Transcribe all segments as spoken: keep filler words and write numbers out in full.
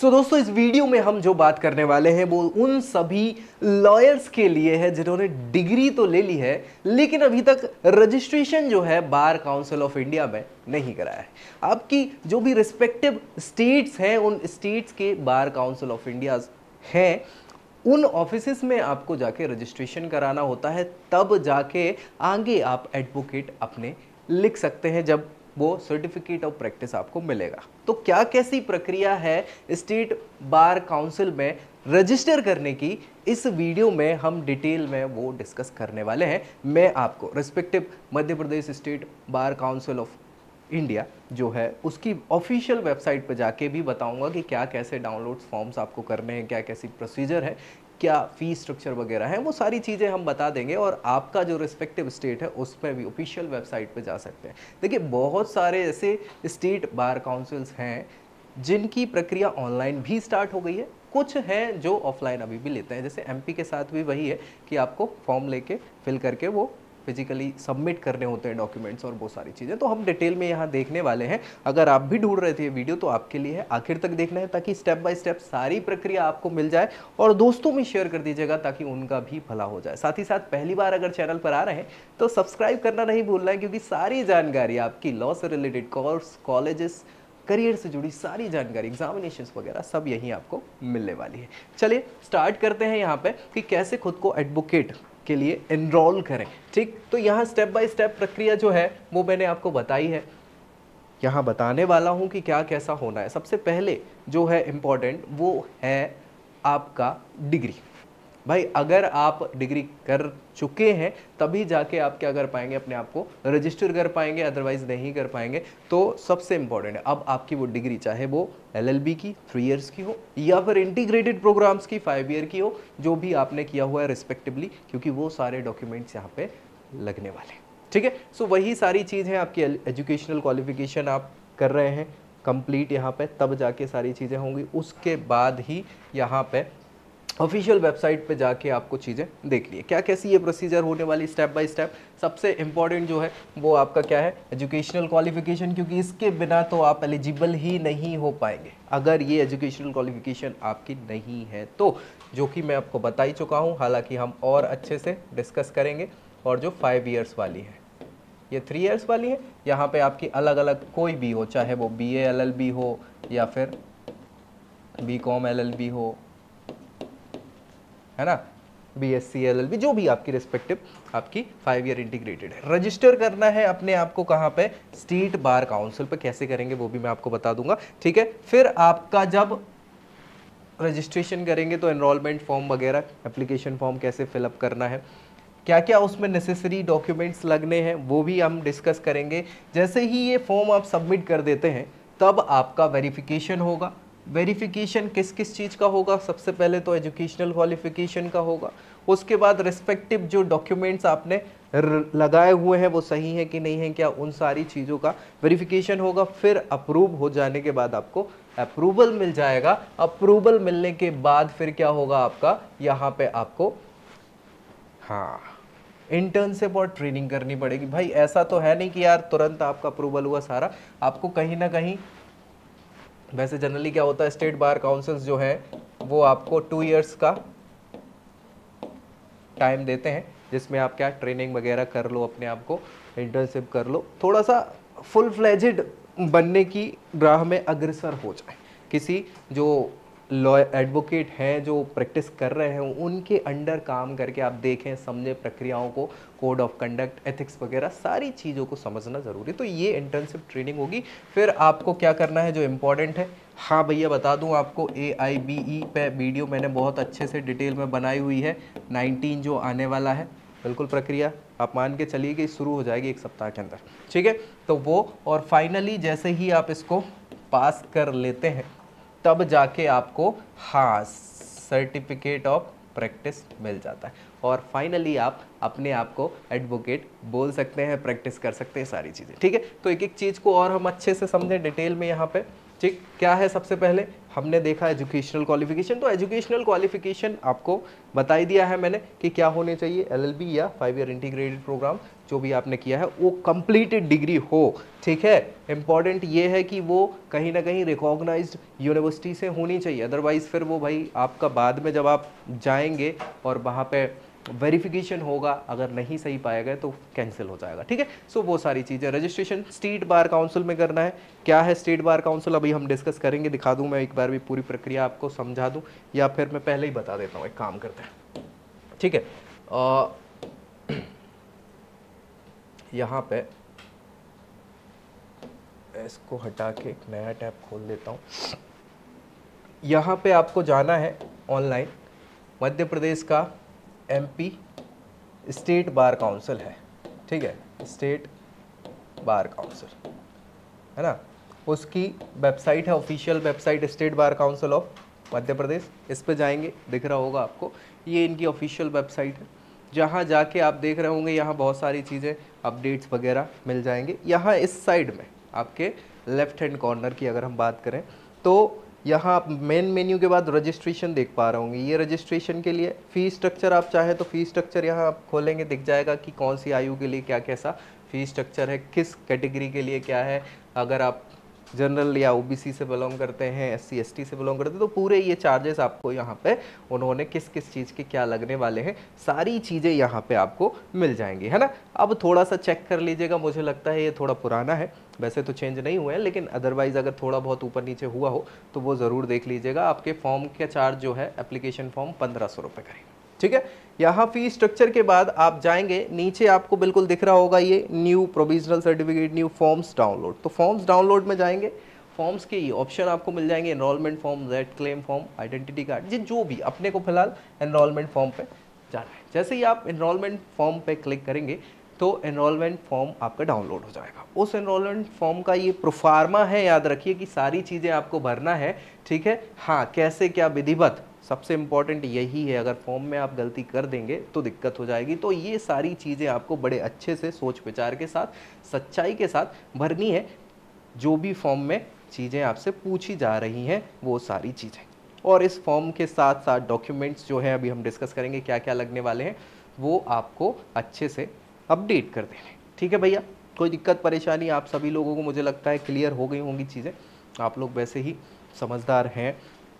सो so, दोस्तों इस video में हम जो बात करने वाले हैं वो उन सभी लॉयर्स के लिए है जिन्होंने डिग्री तो ले ली है लेकिन अभी तक रजिस्ट्रेशन जो है बार काउंसिल ऑफ इंडिया में नहीं कराया है। आपकी जो भी रिस्पेक्टिव स्टेट्स हैं उन स्टेट्स के बार काउंसिल ऑफ इंडिया हैं उन ऑफिसेस में आपको जाके रजिस्ट्रेशन कराना होता है, तब जाके आगे आप एडवोकेट अपने लिख सकते हैं जब वो सर्टिफिकेट ऑफ प्रैक्टिस आपको मिलेगा। तो क्या कैसी प्रक्रिया है स्टेट बार काउंसिल में रजिस्टर करने की, इस वीडियो में हम डिटेल में वो डिस्कस करने वाले हैं। मैं आपको respective Madhya Pradesh state bar council of India जो है उसकी ऑफिशियल वेबसाइट पर जाके भी बताऊंगा कि क्या कैसे डाउनलोड फॉर्म्स आपको करने हैं, क्या कैसी प्रोसीजर है, क्या फी स्ट्रक्चर वगैरह है, वो सारी चीज़ें हम बता देंगे और आपका जो रिस्पेक्टिव स्टेट है उसमें भी ऑफिशियल वेबसाइट पे जा सकते हैं। देखिए बहुत सारे ऐसे स्टेट बार काउंसिल्स हैं जिनकी प्रक्रिया ऑनलाइन भी स्टार्ट हो गई है, कुछ हैं जो ऑफलाइन अभी भी लेते हैं। जैसे एमपी के साथ भी वही है कि आपको फॉर्म लेके फिल करके वो फिजिकली सबमिट करने होते हैं डॉक्यूमेंट्स और वो सारी चीज़ें, तो हम डिटेल में यहाँ देखने वाले हैं। अगर आप भी ढूंढ रहे थे ये वीडियो तो आपके लिए है, आखिर तक देखना है ताकि स्टेप बाय स्टेप सारी प्रक्रिया आपको मिल जाए और दोस्तों में शेयर कर दीजिएगा ताकि उनका भी भला हो जाए। साथ ही साथ पहली बार अगर चैनल पर आ रहे हैं तो सब्सक्राइब करना नहीं भूलना है, क्योंकि सारी जानकारी आपकी लॉ से रिलेटेड कोर्स, कॉलेजेस, करियर से जुड़ी सारी जानकारी, एग्जामिनेशंस वगैरह सब यहीं आपको मिलने वाली है। चलिए स्टार्ट करते हैं यहाँ पे कि कैसे खुद को एडवोकेट के लिए एनरोल करें। ठीक, तो यहाँ स्टेप बाय स्टेप प्रक्रिया जो है वो मैंने आपको बताई है, यहाँ बताने वाला हूँ कि क्या कैसा होना है। सबसे पहले जो है इम्पोर्टेंट वो है आपका डिग्री। भाई अगर आप डिग्री कर चुके हैं तभी जाके आप क्या कर पाएंगे, अपने आप को रजिस्टर कर पाएंगे, अदरवाइज नहीं कर पाएंगे। तो सबसे इंपॉर्टेंट है अब आपकी वो डिग्री, चाहे वो एलएलबी की थ्री इयर्स की हो या फिर इंटीग्रेटेड प्रोग्राम्स की फाइव ईयर की हो, जो भी आपने किया हुआ है रिस्पेक्टिवली, क्योंकि वो सारे डॉक्यूमेंट्स यहाँ पे लगने वाले। ठीक है, सो वही सारी चीज़ है। आपकी एजुकेशनल क्वालिफिकेशन आप कर रहे हैं कंप्लीट यहाँ पे, तब जाके सारी चीज़ें होंगी। उसके बाद ही यहाँ पे ऑफिशियल वेबसाइट पे जाके आपको चीज़ें देखनी है क्या कैसी ये प्रोसीजर होने वाली स्टेप बाय स्टेप। सबसे इम्पॉर्टेंट जो है वो आपका क्या है, एजुकेशनल क्वालिफिकेशन, क्योंकि इसके बिना तो आप एलिजिबल ही नहीं हो पाएंगे अगर ये एजुकेशनल क्वालिफिकेशन आपकी नहीं है तो, जो कि मैं आपको बता ही चुका हूँ। हालांकि हम और अच्छे से डिस्कस करेंगे। और जो फाइव ईयर्स वाली है, ये थ्री इयर्स वाली है, यहाँ पे आपकी अलग अलग कोई भी हो, चाहे वो B A L L B हो या फिर B com L L B हो, है ना, B S C L L B, जो भी आपकी रिस्पेक्टिव आपकी फाइव ईयर इंटीग्रेटेड है। रजिस्टर करना है अपने आप को कहाँ पे, स्टेट बार काउंसिल पे। कैसे करेंगे वो भी मैं आपको बता दूंगा। ठीक है, फिर आपका जब रजिस्ट्रेशन करेंगे तो एनरोलमेंट फॉर्म वगैरह, एप्लीकेशन फॉर्म कैसे फिलअप करना है, क्या क्या उसमें नेसेसरी डॉक्यूमेंट्स लगने हैं वो भी हम डिस्कस करेंगे। जैसे ही ये फॉर्म आप सबमिट कर देते हैं तब आपका वेरिफिकेशन होगा। वेरिफिकेशन किस किस चीज़ का होगा, सबसे पहले तो एजुकेशनल क्वालिफिकेशन का होगा, उसके बाद रिस्पेक्टिव जो डॉक्यूमेंट्स आपने लगाए हुए हैं वो सही है कि नहीं है, क्या, उन सारी चीज़ों का वेरिफिकेशन होगा। फिर अप्रूव हो जाने के बाद आपको अप्रूवल मिल जाएगा। अप्रूवल मिलने के बाद फिर क्या होगा आपका, यहाँ पे आपको हाँ इंटर्नशिप और ट्रेनिंग करनी पड़ेगी। भाई ऐसा तो है नहीं कि यार तुरंत आपका अप्रूवल हुआ सारा, आपको कहीं ना कहीं, वैसे जनरली क्या होता है स्टेट बार काउंसिल्स जो है वो आपको टू इयर्स का टाइम देते हैं जिसमें आप क्या ट्रेनिंग वगैरह कर लो, अपने आप को इंटर्नशिप कर लो, थोड़ा सा फुल फ्लेजेड बनने की राह में अग्रसर हो जाए। किसी जो लॉ एडवोकेट हैं जो प्रैक्टिस कर रहे हैं उनके अंडर काम करके आप देखें, समझें प्रक्रियाओं को, कोड ऑफ कंडक्ट, एथिक्स वगैरह सारी चीज़ों को समझना ज़रूरी। तो ये इंटर्नशिप ट्रेनिंग होगी। फिर आपको क्या करना है जो इम्पोर्टेंट है, हाँ भैया बता दूं आपको, ए आई बी ई पे वीडियो मैंने बहुत अच्छे से डिटेल में बनाई हुई है। नाइनटीन जो आने वाला है, बिल्कुल प्रक्रिया आप मान के चलिए कि शुरू हो जाएगी एक सप्ताह के अंदर। ठीक है, तो वो, और फाइनली जैसे ही आप इसको पास कर लेते हैं तब जाके आपको हाँ सर्टिफिकेट ऑफ प्रैक्टिस मिल जाता है और फाइनली आप अपने आप को एडवोकेट बोल सकते हैं, प्रैक्टिस कर सकते हैं सारी चीज़ें। ठीक है, तो एक एक चीज़ को और हम अच्छे से समझें डिटेल में यहाँ पे। ठीक, क्या है, सबसे पहले हमने देखा एजुकेशनल क्वालिफिकेशन। तो एजुकेशनल क्वालिफिकेशन आपको बता ही दिया है मैंने कि क्या होने चाहिए, एलएलबी या फाइव ईयर इंटीग्रेटेड प्रोग्राम, जो भी आपने किया है वो कंप्लीटेड डिग्री हो, ठीक है। इंपॉर्टेंट ये है कि वो कहीं ना कहीं रिकॉग्नाइज्ड यूनिवर्सिटी से होनी चाहिए, अदरवाइज फिर वो भाई आपका बाद में जब आप जाएंगे और वहाँ पे वेरिफिकेशन होगा, अगर नहीं सही पाया गया तो कैंसिल हो जाएगा, ठीक है। सो वो सारी चीज़ें, रजिस्ट्रेशन स्टेट बार काउंसिल में करना है। क्या है स्टेट बार काउंसिल अभी हम डिस्कस करेंगे, दिखा दूं मैं एक बार भी पूरी प्रक्रिया आपको समझा दूं, या फिर मैं पहले ही बता देता हूँ, एक काम करते हैं, ठीक है। आ, यहाँ पे इसको हटा के एक नया टैब खोल देता हूँ। यहाँ पे आपको जाना है ऑनलाइन, मध्य प्रदेश का एमपी स्टेट बार काउंसिल है, ठीक है, स्टेट बार काउंसिल है ना, उसकी वेबसाइट है, official website state bar council of Madhya Pradesh. इस पे जाएंगे, दिख रहा होगा आपको, ये इनकी ऑफिशियल वेबसाइट है, जहाँ जाके आप देख रहे होंगे यहाँ बहुत सारी चीज़ें अपडेट्स वगैरह मिल जाएंगे। यहाँ इस साइड में आपके लेफ्ट हैंड कॉर्नर की अगर हम बात करें तो यहाँ आप मेन मेन्यू के बाद रजिस्ट्रेशन देख पा रहे होंगे, ये रजिस्ट्रेशन के लिए फ़ीस स्ट्रक्चर, आप चाहे तो फ़ीस स्ट्रक्चर यहाँ आप खोलेंगे, दिख जाएगा कि कौन सी आयु के लिए क्या कैसा फ़ीस स्ट्रक्चर है, किस कैटेगरी के लिए क्या है, अगर आप जनरल या ओबीसी से बिलोंग करते हैं, एससी एसटी से बिलोंग करते हैं, तो पूरे ये चार्जेस आपको यहाँ पे उन्होंने किस किस चीज़ के क्या लगने वाले हैं, सारी चीज़ें यहाँ पे आपको मिल जाएंगी, है ना। अब थोड़ा सा चेक कर लीजिएगा, मुझे लगता है ये थोड़ा पुराना है, वैसे तो चेंज नहीं हुए हैं, लेकिन अदरवाइज़ अगर थोड़ा बहुत ऊपर नीचे हुआ हो तो वो ज़रूर देख लीजिएगा। आपके फॉर्म का चार्ज जो है एप्लीकेशन फॉर्म पंद्रह सौ रुपये करेंगे, ठीक है। यहाँ फीस स्ट्रक्चर के बाद आप जाएंगे नीचे, आपको बिल्कुल दिख रहा होगा ये new provisional certificate, new forms download, तो फॉर्म्स डाउनलोड में जाएंगे, फॉर्म्स के ये ऑप्शन आपको मिल जाएंगे, enrollment form, Z claim form, identity card, ये जो भी अपने को फिलहाल एनरोलमेंट फॉर्म पे जाना है। जैसे ही आप एनरोलमेंट फॉर्म पे क्लिक करेंगे तो एनरोलमेंट फॉर्म आपका डाउनलोड हो जाएगा। उस एनरोलमेंट फॉर्म का ये प्रोफार्मा है, याद रखिए कि सारी चीज़ें आपको भरना है, ठीक है। हाँ, कैसे क्या विधिवत, सबसे इम्पॉर्टेंट यही है, अगर फॉर्म में आप गलती कर देंगे तो दिक्कत हो जाएगी। तो ये सारी चीज़ें आपको बड़े अच्छे से सोच विचार के साथ, सच्चाई के साथ भरनी है। जो भी फॉर्म में चीज़ें आपसे पूछी जा रही हैं वो सारी चीज़ें, और इस फॉर्म के साथ साथ डॉक्यूमेंट्स जो हैं अभी हम डिस्कस करेंगे क्या क्या लगने वाले हैं, वो आपको अच्छे से अपडेट कर देने, ठीक है भैया। कोई दिक्कत परेशानी आप सभी लोगों को मुझे लगता है क्लियर हो गई होंगी चीज़ें, आप लोग वैसे ही समझदार हैं,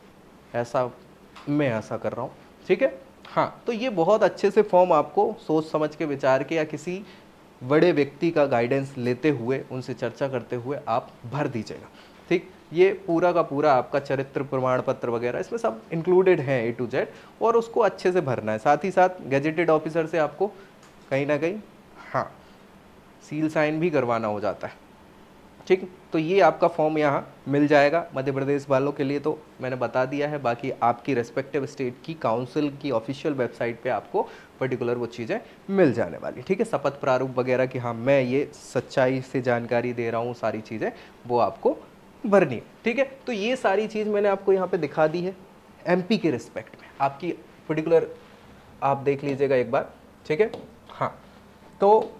ऐसा मैं ऐसा कर रहा हूँ, ठीक है। हाँ, तो ये बहुत अच्छे से फॉर्म आपको सोच समझ के विचार के या किसी बड़े व्यक्ति का गाइडेंस लेते हुए, उनसे चर्चा करते हुए आप भर दीजिएगा, ठीक। ये पूरा का पूरा आपका चरित्र प्रमाण पत्र वगैरह इसमें सब इंक्लूडेड है ए टू जेड, और उसको अच्छे से भरना है। साथ ही साथ गैजेटेड ऑफिसर से आपको कहीं ना कहीं हाँ सील साइन भी करवाना हो जाता है, ठीक। तो ये आपका फॉर्म यहाँ मिल जाएगा। मध्य प्रदेश वालों के लिए तो मैंने बता दिया है, बाकी आपकी रेस्पेक्टिव स्टेट की काउंसिल की ऑफिशियल वेबसाइट पे आपको पर्टिकुलर वो चीज़ें मिल जाने वाली, ठीक है। शपथ प्रारूप वगैरह कि हाँ मैं ये सच्चाई से जानकारी दे रहा हूँ, सारी चीज़ें वो आपको भरनी है, ठीक है। तो ये सारी चीज़ मैंने आपको यहाँ पे दिखा दी है एमपी के रिस्पेक्ट में, आपकी पर्टिकुलर आप देख लीजिएगा एक बार, ठीक है। हाँ, तो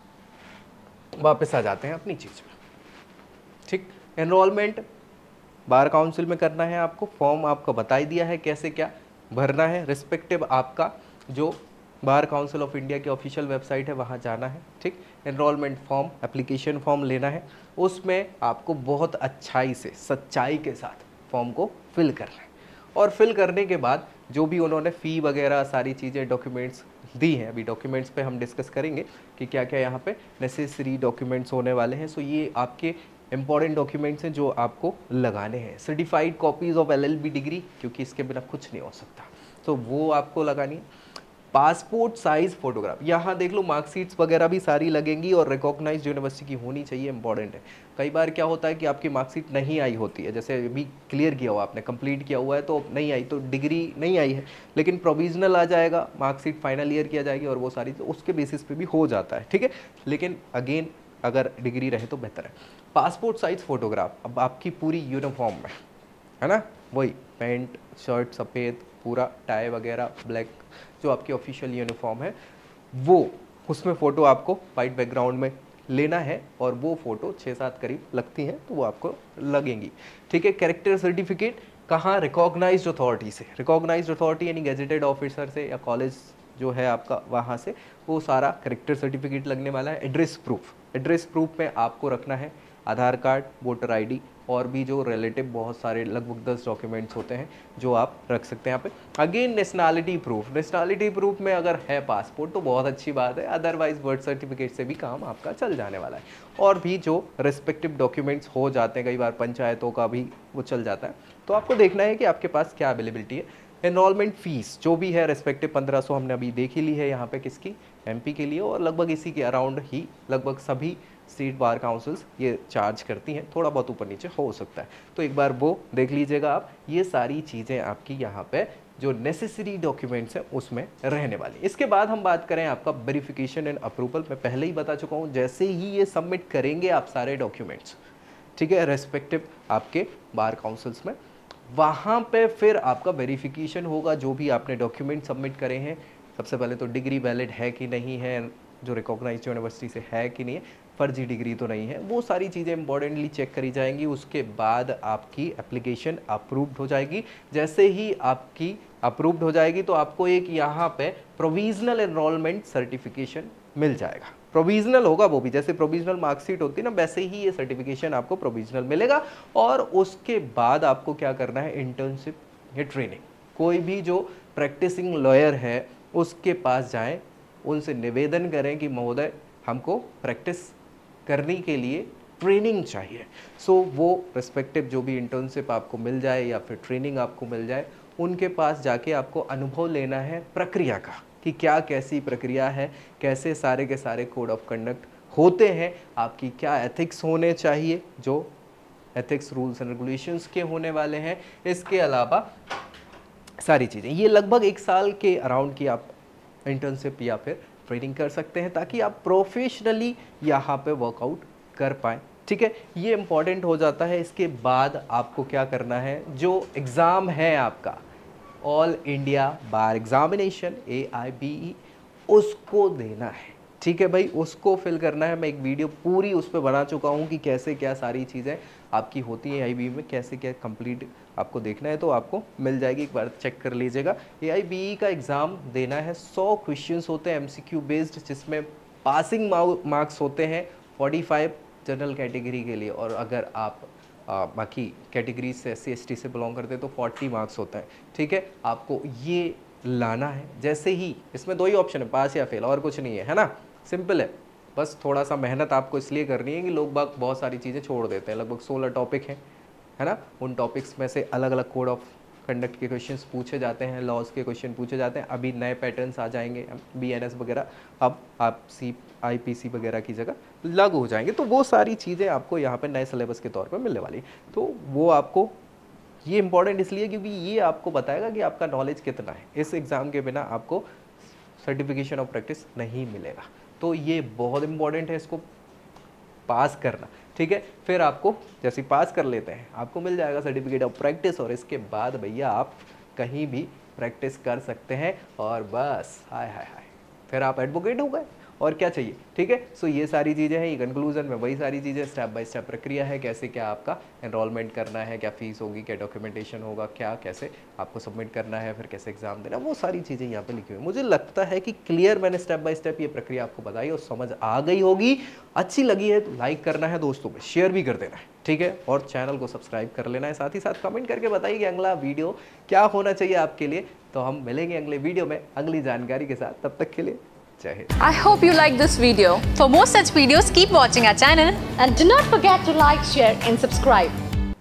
वापस आ जाते हैं अपनी चीज़ में, ठीक। एनरोलमेंट बार काउंसिल में करना है आपको, फॉर्म आपको बता ही दिया है कैसे क्या भरना है, रिस्पेक्टिव आपका जो बार काउंसिल ऑफ इंडिया की ऑफिशियल वेबसाइट है वहाँ जाना है, ठीक। एनरोलमेंट फॉर्म, एप्लीकेशन फॉर्म लेना है, उसमें आपको बहुत अच्छाई से सच्चाई के साथ फॉर्म को फिल करना है, और फिल करने के बाद जो भी उन्होंने फ़ी वगैरह सारी चीज़ें डॉक्यूमेंट्स दी हैं, अभी डॉक्यूमेंट्स पे हम डिस्कस करेंगे कि क्या क्या यहाँ पे नेसेसरी डॉक्यूमेंट्स होने वाले हैं। सो ये आपके इंपॉर्टेंट डॉक्यूमेंट्स हैं जो आपको लगाने हैं। Certified copies of LLB degree, क्योंकि इसके बिना कुछ नहीं हो सकता, तो वो आपको लगानी है। पासपोर्ट साइज़ फोटोग्राफ, यहाँ देख लो मार्कशीट्स वगैरह भी सारी लगेंगी, और रिकॉग्नाइज्ड यूनिवर्सिटी की होनी चाहिए, इंपॉर्टेंट है। कई बार क्या होता है कि आपकी मार्कशीट नहीं आई होती है, जैसे अभी क्लियर किया हुआ आपने, कंप्लीट किया हुआ है तो नहीं आई, तो डिग्री नहीं आई है, लेकिन प्रोविजनल आ जाएगा, मार्कशीट फाइनल ईयर किया जाएगी, और वो सारी तो उसके बेसिस पे भी हो जाता है, ठीक है। लेकिन अगेन अगर डिग्री रहे तो बेहतर है। पासपोर्ट साइज़ फोटोग्राफ, अब आपकी पूरी यूनिफॉर्म में है ना, वही पैंट शर्ट सफ़ेद पूरा, टाई वगैरह ब्लैक, जो आपकी ऑफिशियल यूनिफॉर्म है वो, उसमें फ़ोटो आपको वाइट बैकग्राउंड में लेना है, और वो फ़ोटो छः सात करीब लगती हैं तो वो आपको लगेंगी, ठीक है। कैरेक्टर सर्टिफिकेट कहाँ, रिकॉग्नाइज्ड अथॉरिटी से, रिकॉग्नाइज्ड अथॉरिटी यानी गैजेटेड ऑफिसर से या कॉलेज जो है आपका वहाँ से वो सारा करेक्टर सर्टिफिकेट लगने वाला है। एड्रेस प्रूफ, एड्रेस प्रूफ में आपको रखना है आधार कार्ड, वोटर आईडी और भी जो रिलेटिव बहुत सारे लगभग दस डॉक्यूमेंट्स होते हैं जो आप रख सकते हैं यहाँ पे। Again nationality proof, nationality proof में अगर है पासपोर्ट तो बहुत अच्छी बात है, अदरवाइज बर्थ सर्टिफिकेट से भी काम आपका चल जाने वाला है। और भी जो रिस्पेक्टिव डॉक्यूमेंट्स हो जाते हैं, कई बार पंचायतों का भी वो चल जाता है, तो आपको देखना है कि आपके पास क्या अवेलेबिलिटी है। एनरोलमेंट फीस जो भी है रिस्पेक्टिव पंद्रह सौ हमने अभी देख ही ली है यहाँ पे किसकी, एमपी के लिए, और लगभग इसी के अराउंड ही लगभग सभी स्टेट बार काउंसिल्स ये चार्ज करती हैं, थोड़ा बहुत ऊपर नीचे हो सकता है, तो एक बार वो देख लीजिएगा आप। ये सारी चीज़ें आपकी यहाँ पे जो नेसेसरी डॉक्यूमेंट्स हैं उसमें रहने वाली। इसके बाद हम बात करें आपका वेरिफिकेशन एंड अप्रूवल, मैं पहले ही बता चुका हूँ, जैसे ही ये सबमिट करेंगे आप सारे डॉक्यूमेंट्स, ठीक है, रेस्पेक्टिव आपके बार काउंसिल्स में, वहाँ पे फिर आपका वेरिफिकेशन होगा जो भी आपने डॉक्यूमेंट सबमिट करे हैं। सबसे पहले तो डिग्री वैलिड है कि नहीं है, जो रिकॉग्नाइज्ड यूनिवर्सिटी से है कि नहीं है, फर्जी डिग्री तो नहीं है, वो सारी चीज़ें इंपॉर्टेंटली चेक करी जाएंगी। उसके बाद आपकी एप्लीकेशन अप्रूव्ड हो जाएगी। जैसे ही आपकी अप्रूव्ड हो जाएगी तो आपको एक यहाँ पे प्रोविजनल एनरोलमेंट सर्टिफिकेशन मिल जाएगा। प्रोविजनल होगा वो भी, जैसे प्रोविजनल मार्कशीट होती है ना, वैसे ही ये सर्टिफिकेशन आपको प्रोविजनल मिलेगा। और उसके बाद आपको क्या करना है, इंटर्नशिप या ट्रेनिंग। कोई भी जो प्रैक्टिसिंग लॉयर है उसके पास जाएं, उनसे निवेदन करें कि महोदय हमको प्रैक्टिस करने के लिए ट्रेनिंग चाहिए। सो so, वो रिस्पेक्टिव जो भी इंटर्नशिप आपको मिल जाए या फिर ट्रेनिंग आपको मिल जाए, उनके पास जाके आपको अनुभव लेना है प्रक्रिया का, कि क्या कैसी प्रक्रिया है, कैसे सारे के सारे कोड ऑफ कंडक्ट होते हैं, आपकी क्या एथिक्स होने चाहिए, जो एथिक्स रूल्स एंड रेगुलेशंस के होने वाले हैं। इसके अलावा सारी चीज़ें, ये लगभग एक साल के अराउंड की आप इंटर्नशिप या फिर ट्रेनिंग कर सकते हैं, ताकि आप प्रोफेशनली यहाँ पे वर्कआउट कर पाएँ, ठीक है। ये इम्पॉर्टेंट हो जाता है। इसके बाद आपको क्या करना है, जो एग्ज़ाम है आपका all India bar examination A I B E, उसको देना है, ठीक है भाई, उसको फिल करना है। मैं एक वीडियो पूरी उस पर बना चुका हूँ कि कैसे क्या सारी चीज़ें आपकी होती हैं ए आई बी ई में, कैसे क्या कंप्लीट आपको देखना है, तो आपको मिल जाएगी, एक बार चेक कर लीजिएगा। ए आई बी ई का एग्ज़ाम देना है, सौ क्वेश्चंस होते हैं एम सी क्यू बेस्ड, जिसमें पासिंग मार्क्स होते हैं पैंतालीस जनरल कैटेगरी के लिए, और अगर आप आ, बाकी कैटेगरी से एस सी एस टी से बिलोंग करते हैं तो चालीस मार्क्स होता है, ठीक है। आपको ये लाना है। जैसे ही इसमें दो ही ऑप्शन है, पास या फेल, और कुछ नहीं है, है ना, सिंपल है। बस थोड़ा सा मेहनत आपको इसलिए करनी है कि लोग बाग बहुत सारी चीज़ें छोड़ देते हैं। लगभग सोलह टॉपिक हैं, है ना, उन टॉपिक्स में से अलग अलग कोड ऑफ कंडक्ट के क्वेश्चंस पूछे जाते हैं, लॉज के क्वेश्चन पूछे जाते हैं। अभी नए पैटर्न्स आ जाएंगे, बी एन एस वगैरह अब आप सी आई पी सी वगैरह की जगह लागू हो जाएंगे, तो वो सारी चीज़ें आपको यहाँ पे नए सिलेबस के तौर पे मिलने वाली। तो वो आपको ये इंपॉर्टेंट इसलिए क्योंकि ये आपको बताएगा कि आपका नॉलेज कितना है। इस एग्ज़ाम के बिना आपको सर्टिफिकेशन ऑफ प्रैक्टिस नहीं मिलेगा, तो ये बहुत इंपॉर्टेंट है इसको पास करना, ठीक है। फिर आपको जैसे पास कर लेते हैं, आपको मिल जाएगा सर्टिफिकेट ऑफ प्रैक्टिस, और इसके बाद भैया आप कहीं भी प्रैक्टिस कर सकते हैं, और बस हाय हाय हाय फिर आप एडवोकेट हो गए, और क्या चाहिए, ठीक है। सो ये सारी चीज़ें हैं, ये कंक्लूजन में वही सारी चीज़ें, स्टेप बाय स्टेप प्रक्रिया है, कैसे क्या आपका एनरोलमेंट करना है, क्या फीस होगी, क्या डॉक्यूमेंटेशन होगा, क्या कैसे आपको सबमिट करना है, फिर कैसे एग्जाम देना, वो सारी चीज़ें यहाँ पे लिखी हुई। मुझे लगता है कि क्लियर मैंने स्टेप बाय स्टेप ये प्रक्रिया आपको बताई और समझ आ गई होगी। अच्छी लगी है तो लाइक करना है, दोस्तों में शेयर भी कर देना है, ठीक है, और चैनल को सब्सक्राइब कर लेना है। साथ ही साथ कमेंट करके बताइए कि अगला वीडियो क्या होना चाहिए आपके लिए। तो हम मिलेंगे अगले वीडियो में अगली जानकारी के साथ, तब तक के लिए जय Hind. I hope you like this video. For more such videos, keep watching our channel and do not forget to like, share and subscribe.